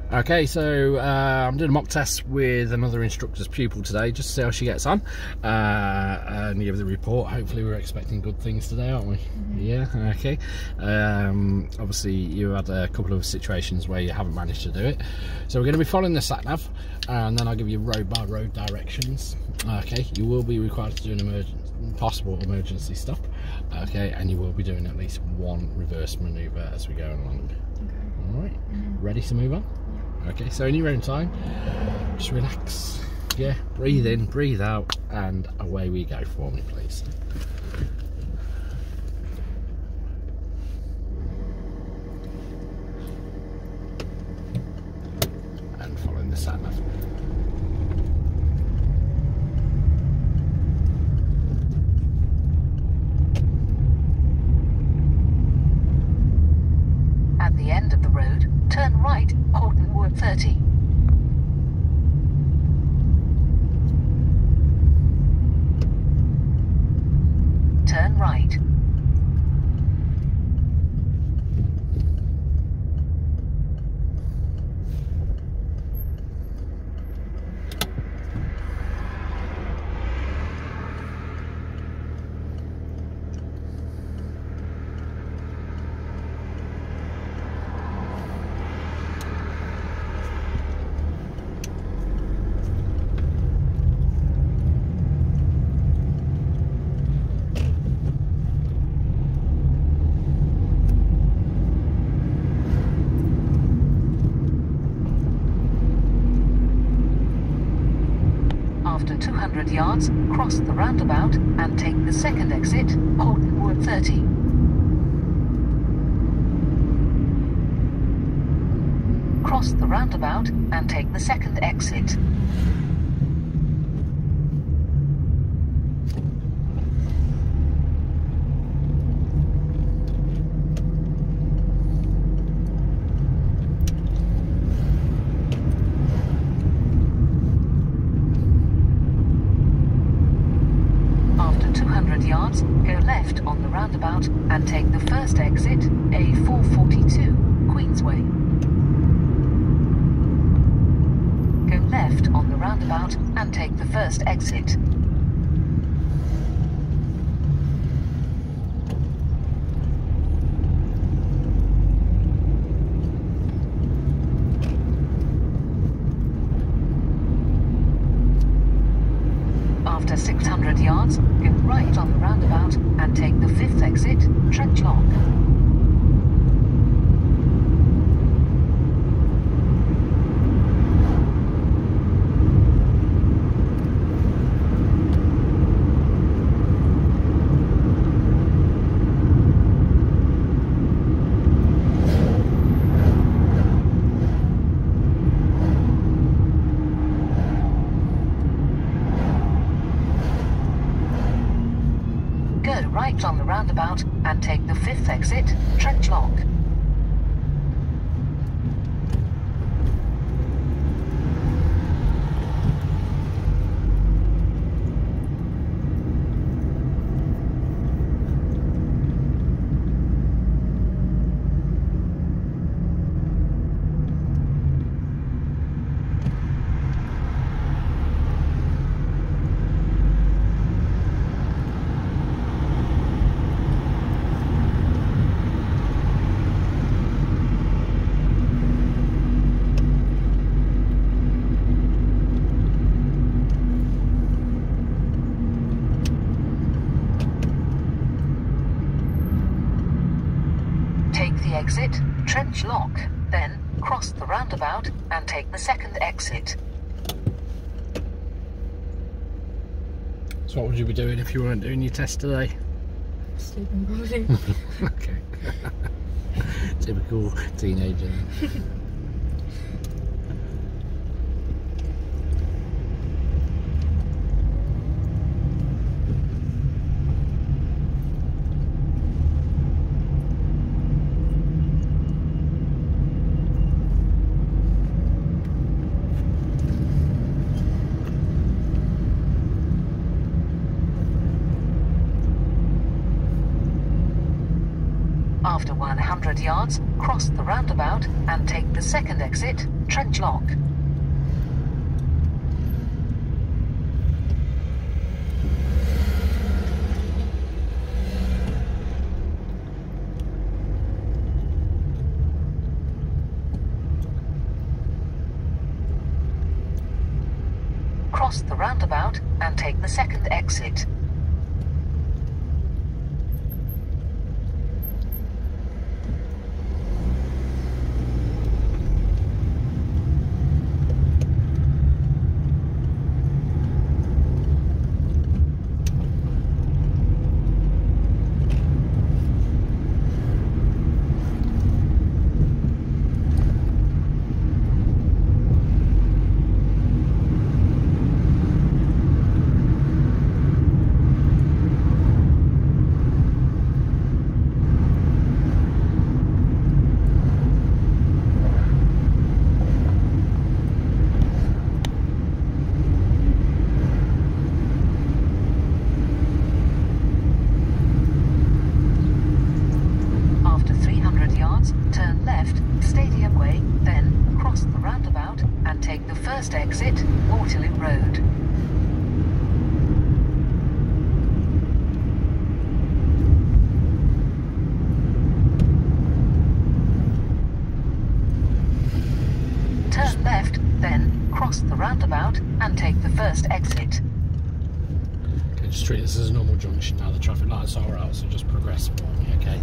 Okay, so I'm doing a mock test with another instructor's pupil today, just to see how she gets on and give the report. Hopefully we're expecting good things today, aren't we? Yeah, okay. Obviously you had a couple of situations where you haven't managed to do it, so we're going to be following the sat nav, and then I'll give you road by road directions. Okay, you will be required to do an possible emergency stop, okay, and you will be doing at least one reverse manoeuvre as we go along. Okay. All right, ready to move on? Okay, so in your own time, just relax, yeah, breathe in, breathe out, and away we go. For me, please. And following the sat nav. At the end of the road, turn right, Horton Wood 30. Turn right. After 200 yards, cross the roundabout and take the second exit, Horton Wood 30. Cross the roundabout and take the second exit. Yards, go left on the roundabout and take the first exit, A442, Queensway. Go left on the roundabout and take the first exit. After 600 yards, go right on the roundabout and take the fifth exit, Trench Lock. Right on the roundabout and take the fifth exit, Trench Lock. Exit, Trench Lock, then cross the roundabout and take the second exit. So what would you be doing if you weren't doing your test today? Sleeping probably. Okay. Typical teenager. After 100 300 yards, cross the roundabout and take the second exit, Trench Lock. Cross the roundabout and take the second exit. Turn left, Stadium Way, then cross the roundabout and take the first exit, Waterloo Road. Turn left, then cross the roundabout and take the first exit. Okay, just treat this as a normal junction now. The traffic lights are out, so just progress for me, okay?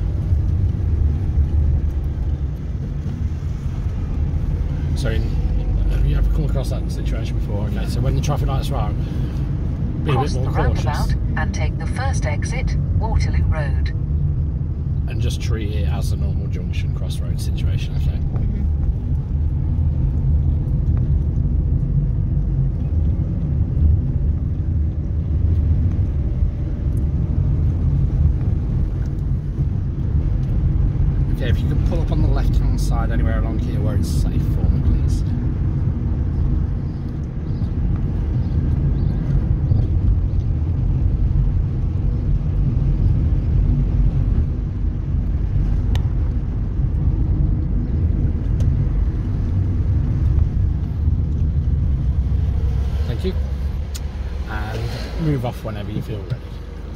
So have you ever come across that situation before? Okay, so when the traffic lights are out, be Cross a bit more the cautious. roundabout and take the first exit, Waterloo Road. And just treat it as a normal junction crossroad situation, okay? Okay, if you could pull up on the left hand side anywhere along here where it's safe for me, please. Thank you. And move off whenever you feel ready.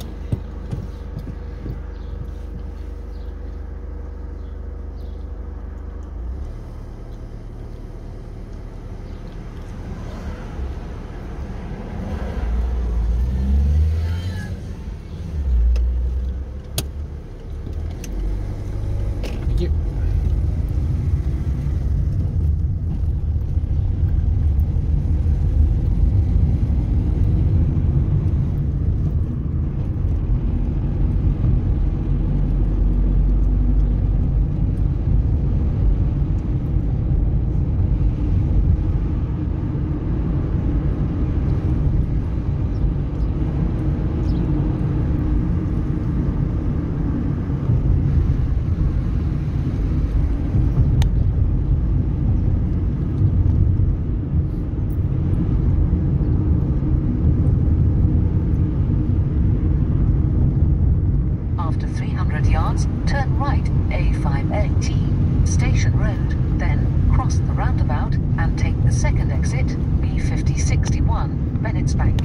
Thank you. After 300 yards, turn right, A518, Station Road, then cross the roundabout and take the second exit, B5061, Bennett's Bank.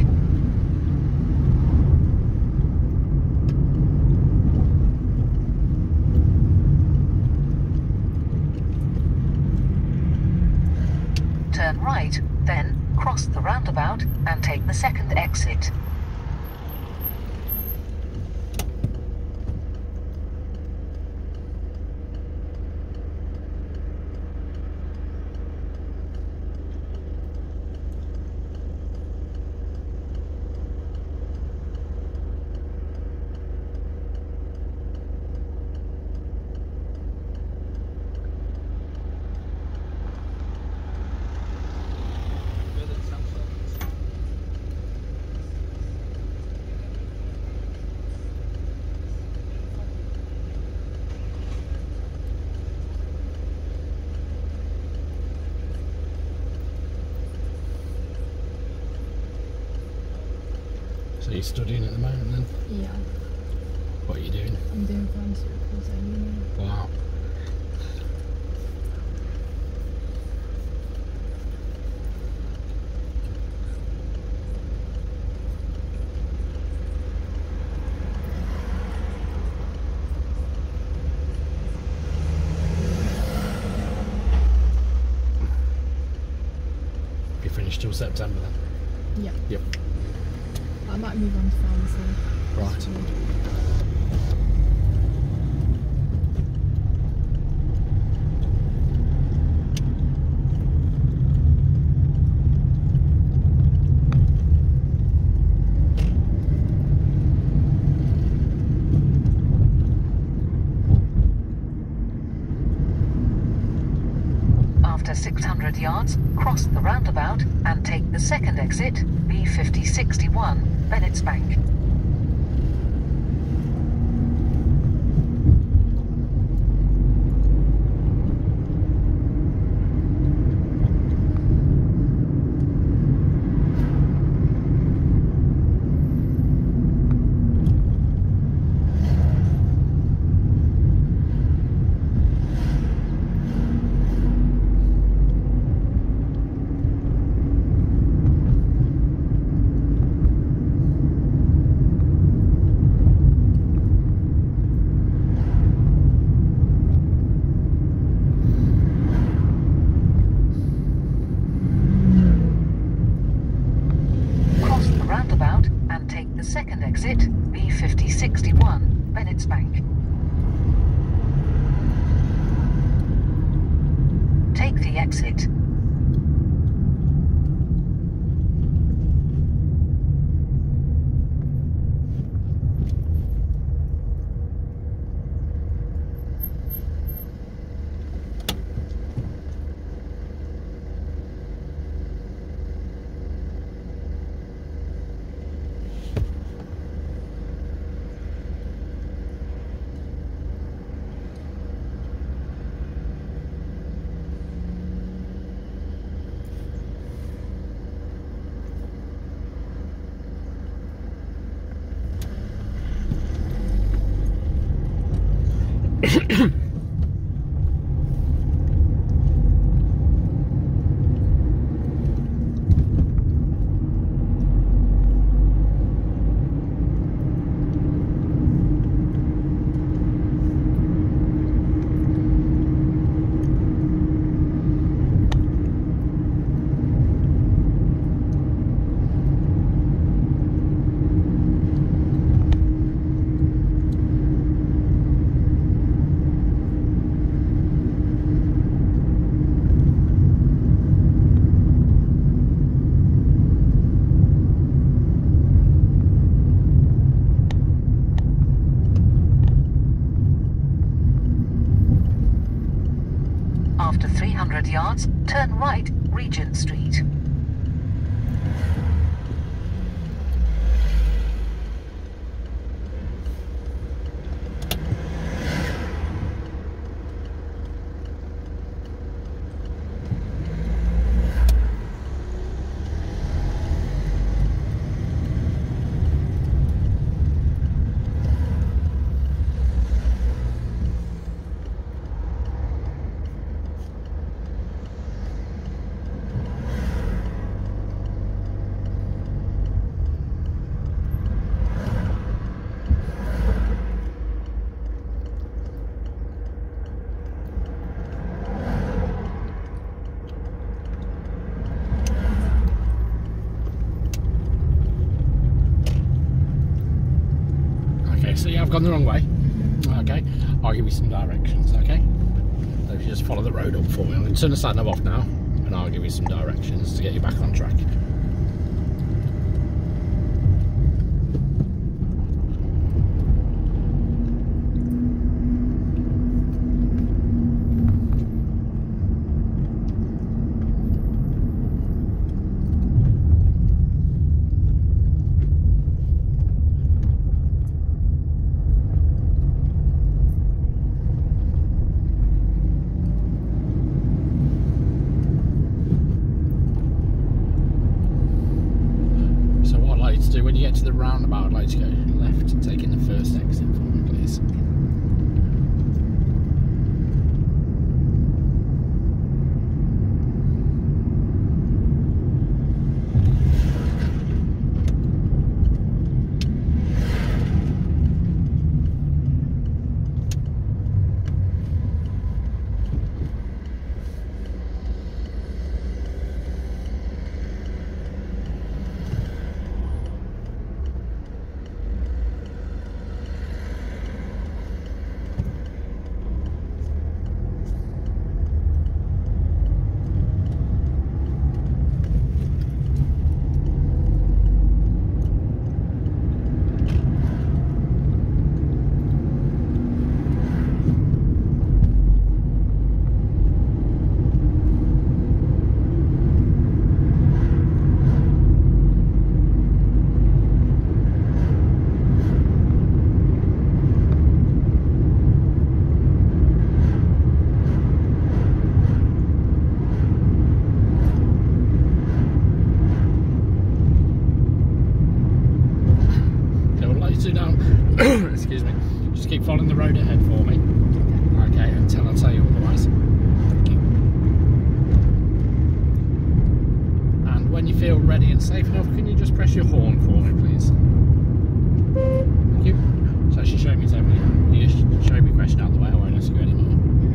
Turn right, then cross the roundabout and take the second exit. So you're studying at the moment then? Yeah. What are you doing? I'm doing pharmaceuticals at uni. Wow. You finished till September then? Yeah. Yep. I might move on to pharmacy. Right. After 600 yards, cross the roundabout and take the second exit, B5061, Bennett's Bank. Roundabout and take the second exit, B5061, Bennett's Bank. Take the exit. After 300 yards, turn right, Regent Street. So yeah, I've gone the wrong way. Okay, I'll give you some directions. Okay, so if you just follow the road up for me, I'm going to turn the sat nav off now, and I'll give you some directions to get you back on track. So when you get to the roundabout, I'd like to go left, taking the first exit from please. Excuse me. Just keep following the road ahead for me. Okay, until I tell you otherwise. Thank you. And when you feel ready and safe enough, can you just press your horn for me, please? Thank you. So she showed me so many. You showed me a question out of the way. I won't ask you anymore.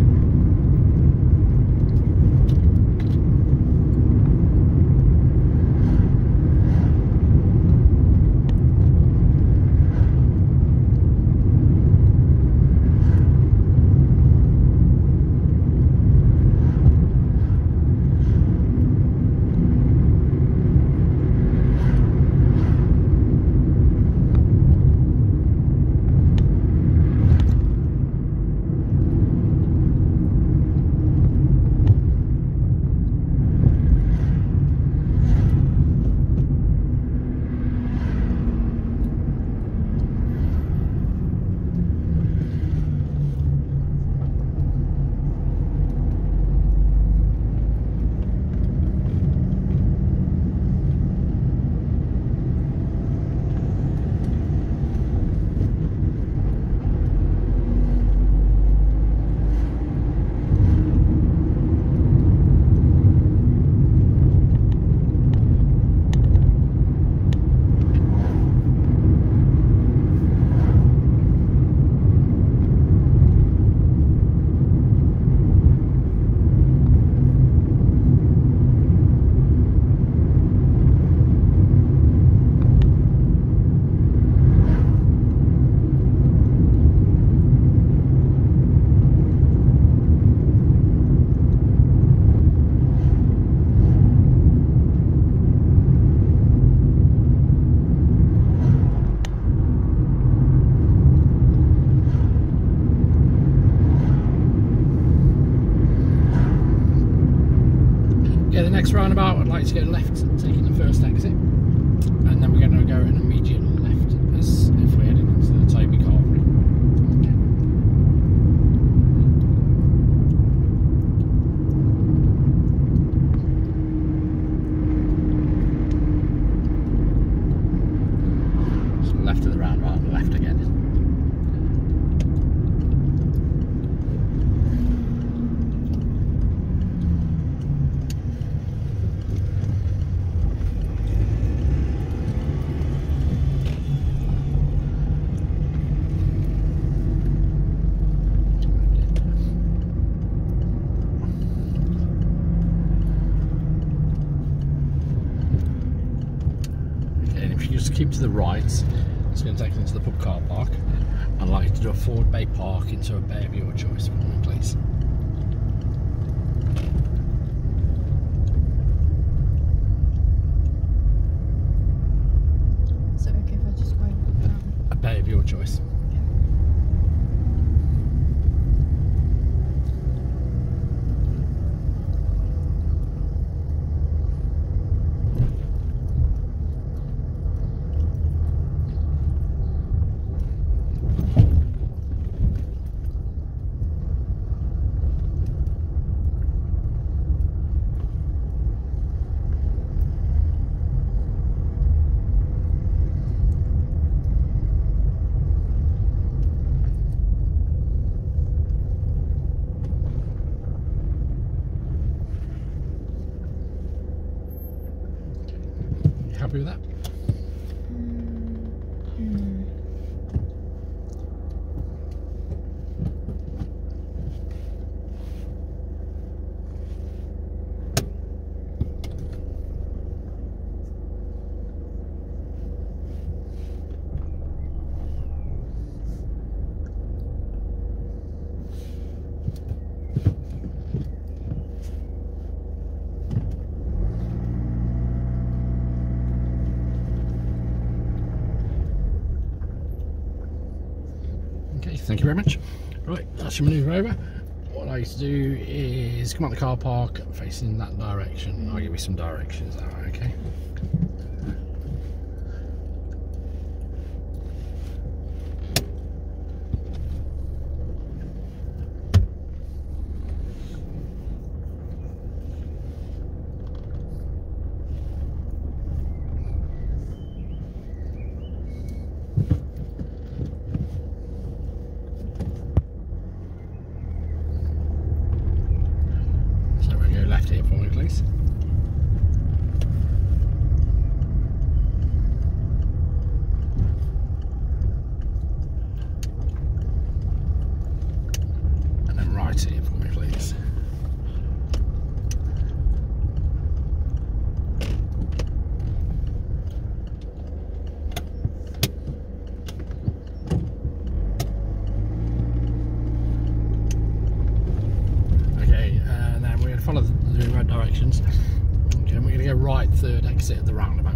The next roundabout, I'd like to go left, taking the first exit, and then we're going to go an immediate left as if we're heading into the Toby Carvery. So left of the roundabout, left again. Keep to the right, it's going to take us into the pub car park. I'd like you to do a forward bay park into a bay of your choice for me, please. Is it okay if I just go down? A bay of your choice. happy with that? Thank you very much. Right, that's your manoeuvre over. What I used to do is come out the car park facing that direction. I'll give you some directions now, okay? Left here for me, please. And then right here for me, please. Okay, and then we're going to follow the right directions. Okay, and we're going to go right, third exit at the roundabout.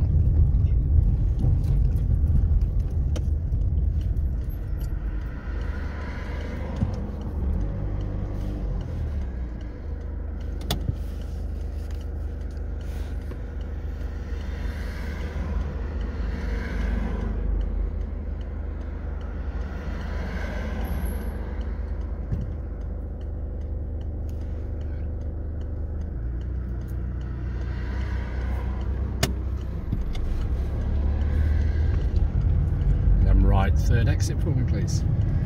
Right, third exit for me, please.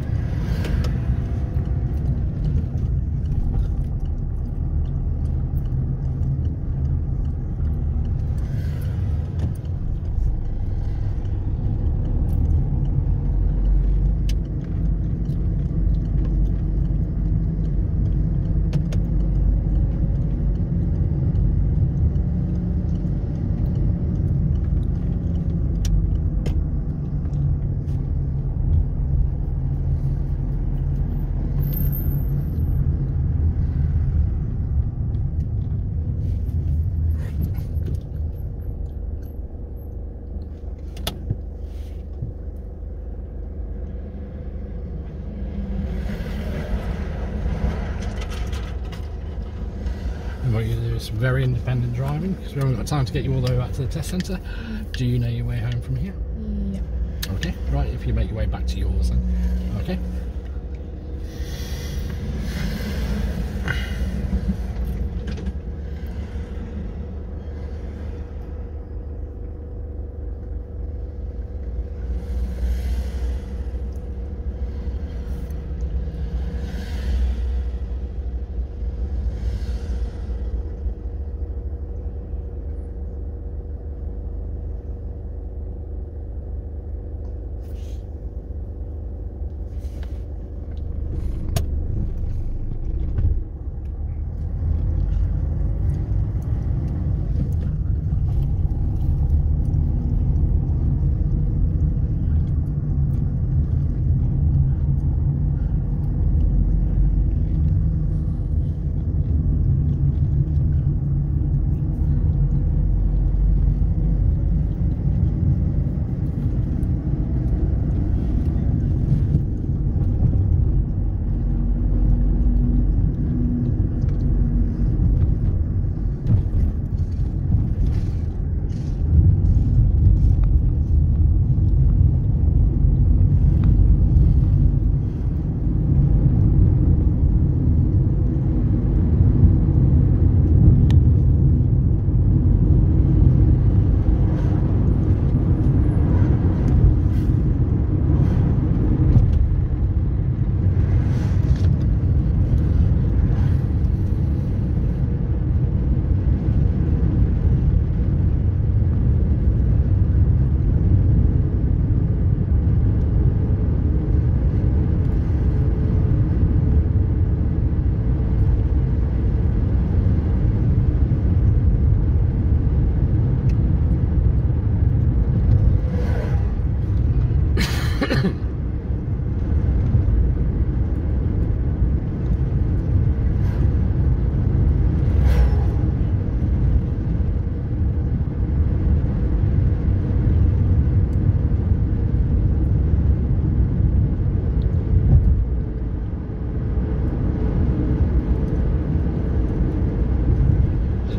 And what you do is very independent driving, because we haven't got time to get you all the way back to the test centre. Do you know your way home from here? Yeah. Okay, right, if you make your way back to yours then. Okay.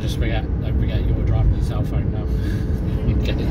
just don't forget you're driving your cell phone now. Okay.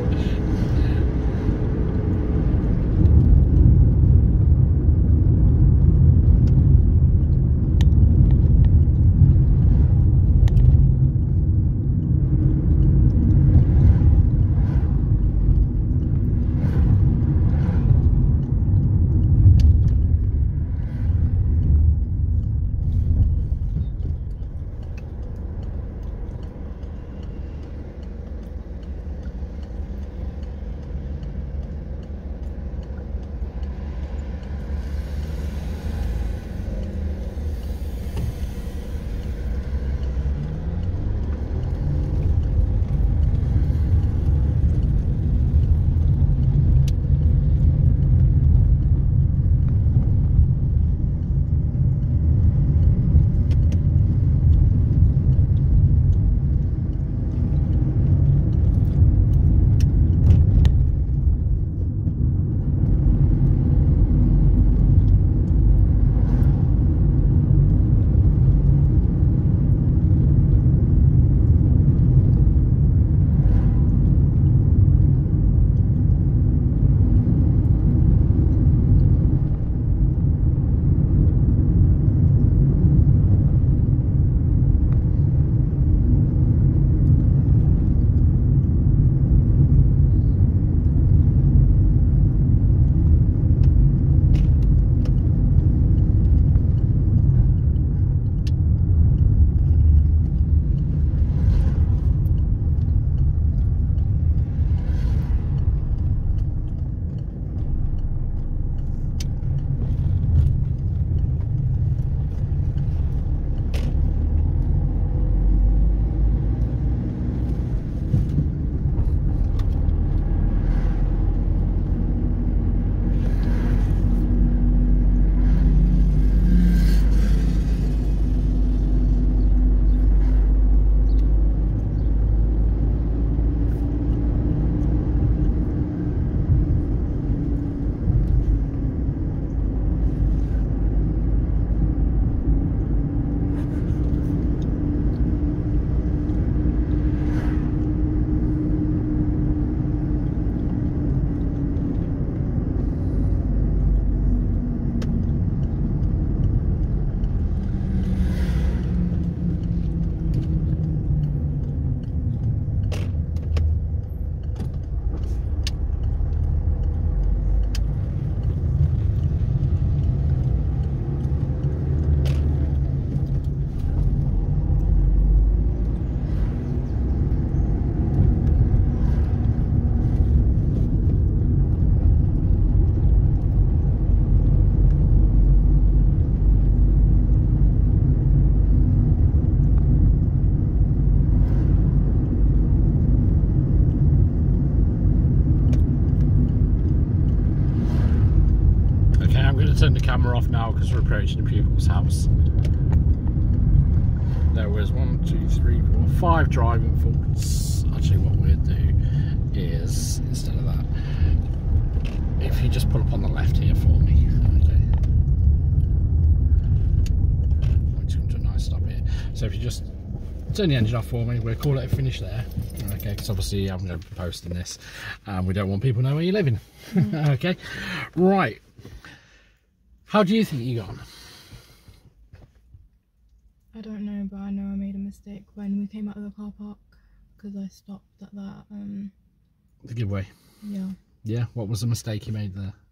Turn the camera off now because we're approaching the pupil's house. There was 1, 2, 3, 4, 5 driving faults. Actually, what we'll do is, instead of that, if you just pull up on the left here for me. Okay. We'll just come to a nice stop here. So if you just turn the engine off for me, we'll call it a finish there. Okay, because obviously I'm going to be posting this and we don't want people to know where you're living. Okay, right. How do you think you got on? I don't know, but I know I made a mistake when we came out of the car park because I stopped at that. The giveaway. Yeah. Yeah. What was the mistake you made there?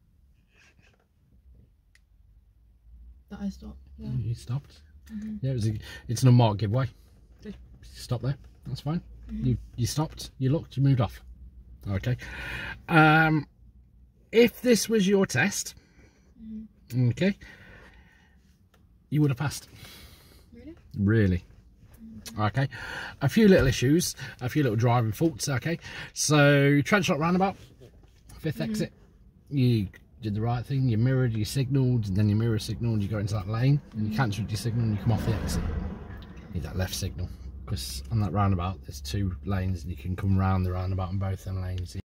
That I stopped. Yeah. You stopped. Yeah, it's an unmarked giveaway. Stop there. That's fine. You stopped. You looked. You moved off. Okay. If this was your test. Okay, you would have passed. Really? Okay, a few little issues, a few little driving faults. Okay, so Trenchlock roundabout, 5th exit, you did the right thing, you mirrored, you signalled, and then you mirror signalled, you go into that lane, and you cancelled your signal and you come off the exit. You need that left signal, because on that roundabout there's 2 lanes and you can come round the roundabout on both them lanes.